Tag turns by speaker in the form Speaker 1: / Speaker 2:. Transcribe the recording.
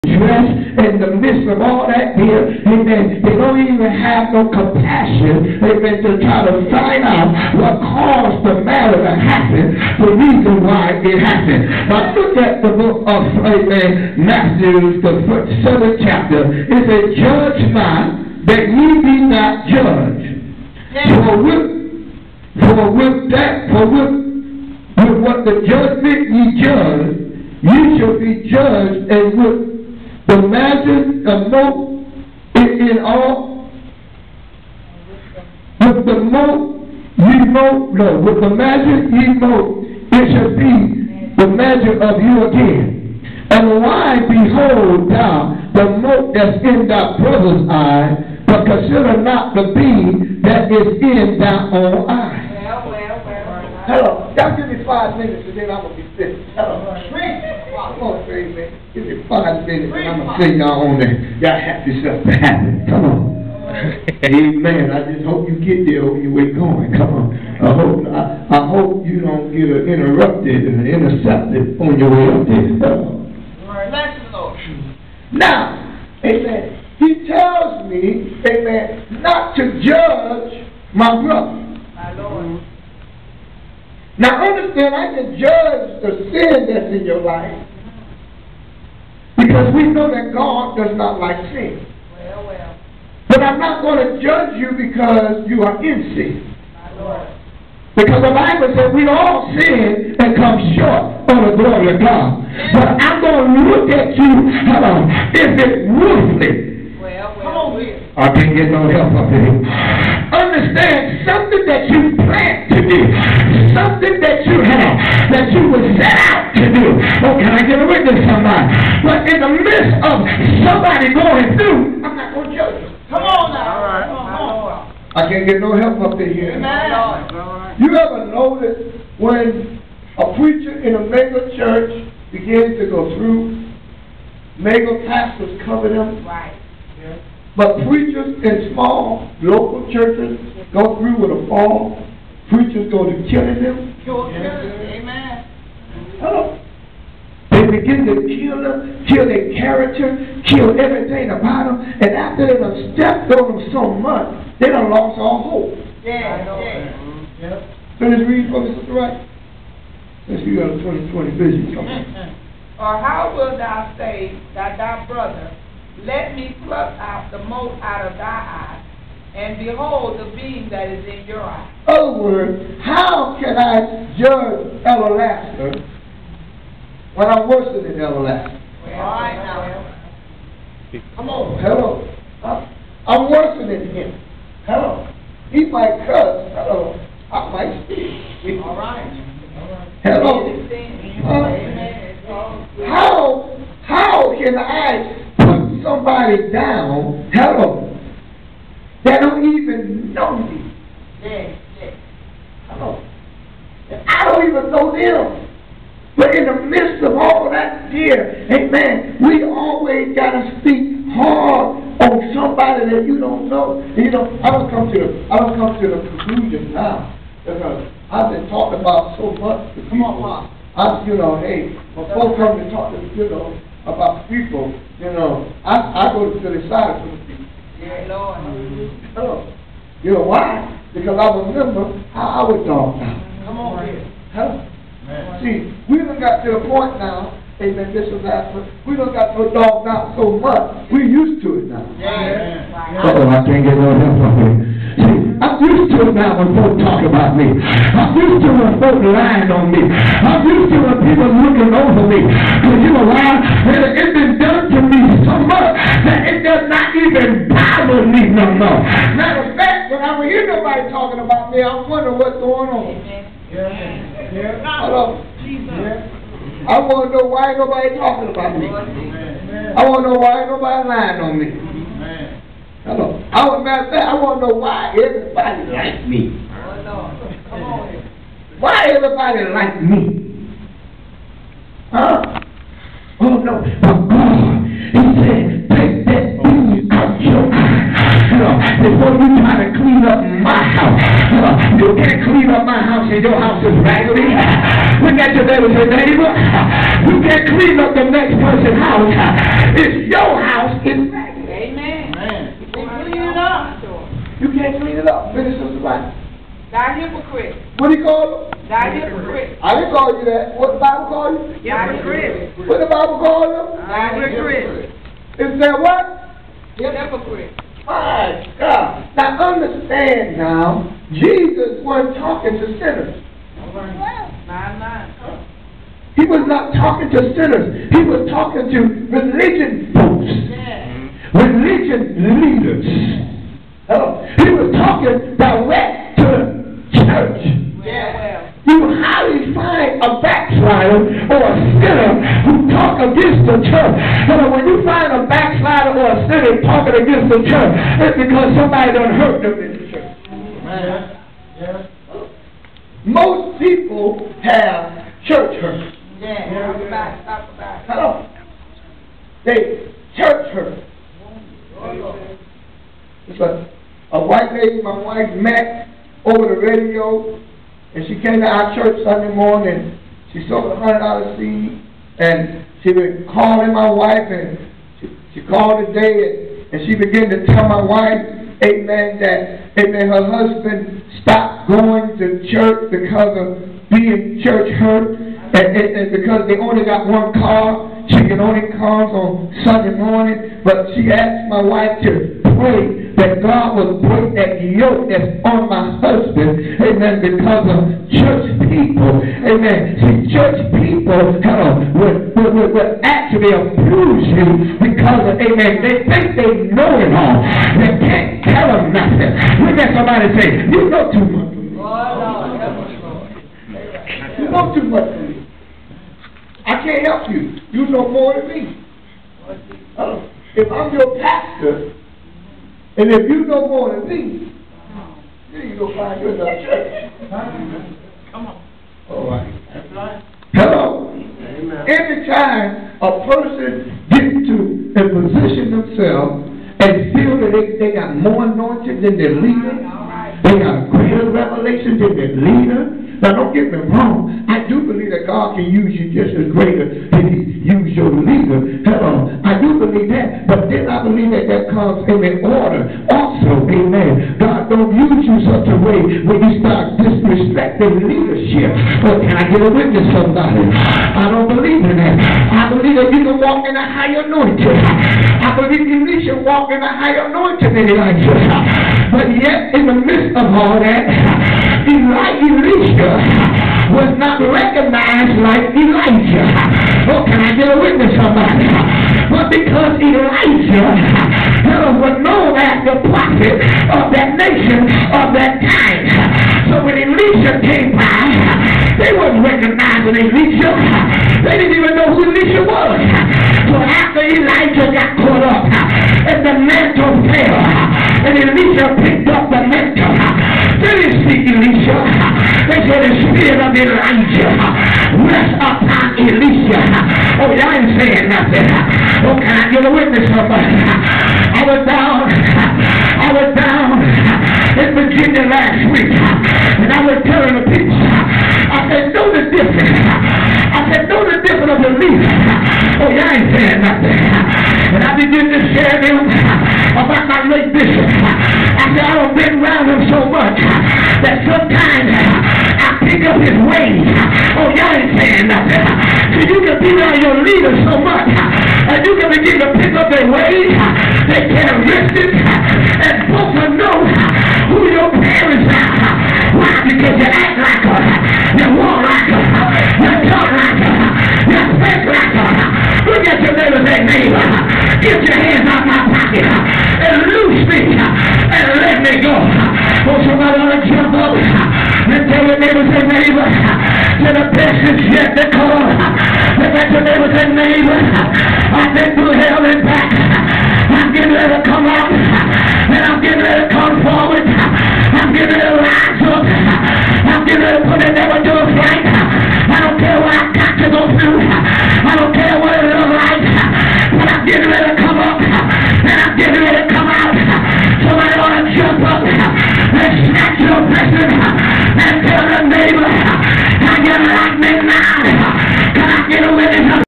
Speaker 1: dress in the midst of all that here, amen, they don't even have no compassion, amen, to try to find out what caused the matter to happen, the reason why it happened. Now look at the book of, amen, Matthew, the 7th chapter. It says, judge not, that ye be not judged. For with what the judgment ye judge, you shall be judged, and with the measure of mote in all, with the mote ye mote, no, with the measure ye mote, it shall be the measure of you again. And why behold thou the mote that's in thy brother's eye, but consider not the beam that is in thy own eye? Hello, y'all give me 5 minutes and then I'm going to be finished. Hello. Come on, man. Give me 5 minutes and I'm going to sing y'all on there. Y'all have yourself to happen. Come on. Amen. I just hope you get there on your way going. Come on. I hope you don't get interrupted and intercepted on your way up there. Now, amen, he tells me, amen, not to judge my brother. My Lord. Now understand, I can judge the sin that's in your life because we know that God does not like sin. Well. But I'm not going to judge you because you are in sin. Because the Bible says we all sin and come short of the glory of God. But I'm going to look at you, is it worthly? Come on here. I can't get no help up here. Understand, something that you plan to do, something that you have, that you were set out to do. Oh, can I get a witness, somebody? But in the midst of somebody going through, I'm not going to judge you. Come on now. All right. Come on. I can't get no help up in here. Amen. You ever notice when a preacher in a mega church begins to go through, mega pastors cover them? Right. Yeah. But preachers in small local churches go through with a fall. Preachers go to killing them. Amen. Hello. They begin to kill them, kill their character, kill everything about them. And after they done stepped on them so much, they done lost all hope. Yeah. So let's read for me, Sister Right. Let's see on 2020 vision. Come on.
Speaker 2: Or how will thou say that thy brother, let me pluck out the mote out of thy eye, and behold the beam that is in your eye?
Speaker 1: In other words, how can I judge Everlasting when I'm worse than Everlasting?
Speaker 2: Well, all right now.
Speaker 1: Come on, hello. I'm worse than him. Hello. He might cuss. Hello. I might speak.
Speaker 2: All right.
Speaker 1: Hello. How can I put somebody down, hello, that don't even know me? Hello. I don't even know them. But in the midst of all that here, amen, we always got to speak hard on somebody that you don't know. And, you know, I don't come to the conclusion now because I've been talking about so much to people. Hey, when folks come to talk to, about people, I go to the side of the people.
Speaker 2: Yeah, Lord.
Speaker 1: Hello. You know why? Because I remember how I was dogged out.
Speaker 2: Come on here.
Speaker 1: Hello. See, we done got to the point now, amen, this is that, we done got so dogged out so much, we're used to it now. Uh-oh, I can't get no help from here. See, I'm used to it now when folks talk about me. I'm used to when folks lying on me. I'm used to when people looking over me. Because you know why? It's been done to me so much that it does not even bother me no more. Matter of fact, when I hear nobody talking about me, I'm wondering what's going on. Yeah. Hello. Yeah. I want to know why ain't nobody talking about me. I want to know why ain't nobody lying on me. Hello. Matter of fact, I want to know why everybody like me. Why everybody like me? Huh? Oh no. But God, He said, take that beam out your eye. Before you try to clean up my house. You can't clean up my house and your house is raggedy. We got to your neighbor, say, neighbor, you can't clean up the next person's house. It's your house. It's
Speaker 2: Amen. Clean it up.
Speaker 1: You can't clean it up. Finish this right.
Speaker 2: Thou hypocrite.
Speaker 1: What do you call you?
Speaker 2: Thou hypocrite.
Speaker 1: I didn't call you that. What the Bible call you?
Speaker 2: Hypocrite.
Speaker 1: What the Bible call you?
Speaker 2: Thou hypocrite.
Speaker 1: Is that what?
Speaker 2: Hypocrite.
Speaker 1: My God. Now understand now, Jesus wasn't talking to sinners. He was not talking to sinners. He was talking to religion folks. Religion leaders. He was talking direct to the church. You highly find a backslider or a sinner who talk against the church. But when you find a backslider or a sinner talking against the church, it's because somebody done hurt them in the church. Most people have church hurt. Hello. They church hurt. It's a white lady my wife met over the radio, and she came to our church Sunday morning. She sold $100 seed, and she been calling my wife, and she called today, and she began to tell my wife, amen, that, amen, her husband stopped going to church because of being church hurt, and because they only got one car. She can only come on Sunday morning, but she asked my wife to pray that God will break that yoke that's on my husband, amen, because of church people, amen. See, church people will actually abuse you because of, amen, they think they know it all. They can't tell them nothing. Look at somebody say, you know too much. You know too much for me. I can't help you. You know more than me. If I'm your pastor, and if you know more than me, then you go find you another church. Come on. All right. That's right. Hello. Amen. Every time a person gets to a position themselves and feel that they got more anointed than their leader, they got a greater revelation than their leader. Now, don't get me wrong. I do believe that God can use you just as greater as He used your leader. Hello. I do believe that. But then I believe that comes in an order. Also, amen. God don't use you such a way when you start disrespecting leadership. Oh, can I get a witness, somebody? I don't believe in that. I believe that you can walk in a higher anointing. I believe Elisha walked in a higher anointing than Elijah. But yet, in the midst of all that, Elisha was not recognized like Elijah. Oh, can I get a witness, somebody? But because Elijah was known as the prophet of that nation of that time. So when Elisha came by, they wasn't recognizing Elisha. They didn't even know who Elisha was. So after Elijah got caught up and the mantle fell, and Elisha picked up the mantle, they didn't see Elisha. They said the spirit of Elijah rest upon Elisha. Oh, y'all ain't saying nothing. Oh, can I get a witness, somebody? I was down in Virginia last week, and I was telling the people, I said, know the difference. I said, know the difference of the leader. Oh, y'all ain't saying nothing. And I began to share them about my late bishop. I said, I done been around him so much that sometimes I pick up his ways. Oh, y'all ain't saying nothing. So you can be around your leader so much, and you can begin to pick up their ways, their characteristics, and folks will know who your parents are. Why? Because you act like her, you walk like her, you talk like her, you speak like her. Look at your neighbor and say, neighbor, get your hands out my pocket and loose me and let me go. Oh, somebody ought to jump up and tell your neighbor, say, neighbor, to the best is yet to come. Look at your neighbor, say, neighbor, I think